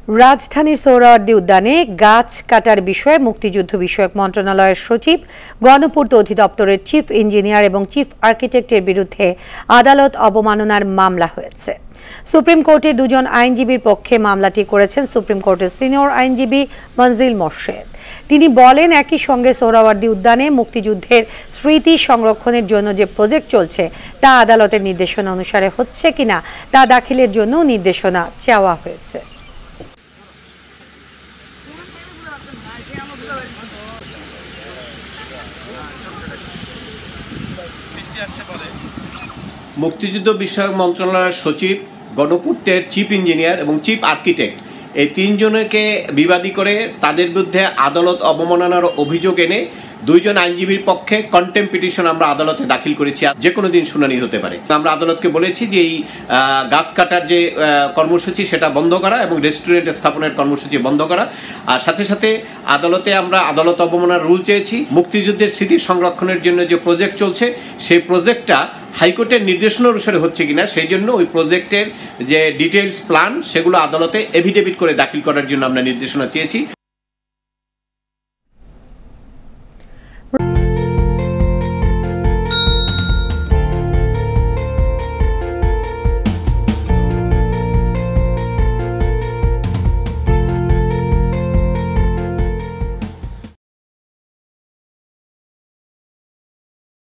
রাজধানীর সোহরাওয়ার্দী উদ্যানে গাছ কাটার বিষয়ে মুক্তিযুদ্ধ বিষয়ক মন্ত্রণালয়ের সচিব, গণপূর্ত অধিদপ্তরের চিফ ইঞ্জিনিয়ার এবং চিফ আর্কিটেক্টের বিরুদ্ধে আদালত অবমাননার মামলা হয়েছে। সুপ্রিম কোর্টের দুজন আইনজীবীর পক্ষে মামলাটি করেছেন সুপ্রিম কোর্টের সিনিয়র আইনজীবী মনজিল মোর্শেদ। তিনি বলেন, একই সঙ্গে সোহরাওয়ার্দী উদ্যানে মুক্তিযুদ্ধের স্মৃতি সংরক্ষণের জন্য যে প্রজেক্ট চলছে তা আদালতের নির্দেশনা অনুসারে হচ্ছে কিনা তা দাখিলের জন্য নির্দেশনা চাওয়া হয়েছে। মুক্তিযুদ্ধ বিষয়ক মন্ত্রণালয়ের সচিব, গণপূর্তের চিফ ইঞ্জিনিয়ার এবং চিফ আর্কিটেক্ট এই তিনজনকে বিবাদী করে তাদের বিরুদ্ধে আদালত অবমাননার অভিযোগ এনে দুইজন আইনজীবীর পক্ষে কন্টেম্প পিটিশন আমরা আদালতে দাখিল করেছি। যে কোনো দিন শুনানি হতে পারে। আমরা আদালতকে বলেছি যে এই গাছ কাটার যে কর্মসূচি সেটা বন্ধ করা এবং রেস্টুরেন্ট স্থাপনের কর্মসূচি বন্ধ করা। আর সাথে সাথে আদালতে আমরা আদালত অবমাননার রুল চেয়েছি। মুক্তিযুদ্ধের স্মৃতি সংরক্ষণের জন্য যে প্রজেক্ট চলছে সেই প্রজেক্টটা হাইকোর্টের নির্দেশনা অনুসারে হচ্ছে কিনা সেই জন্য ওই প্রজেক্টের যে ডিটেইলস প্ল্যান সেগুলো আদালতে এফিডেভিট করে দাখিল করার জন্য আমরা নির্দেশনা চেয়েছি।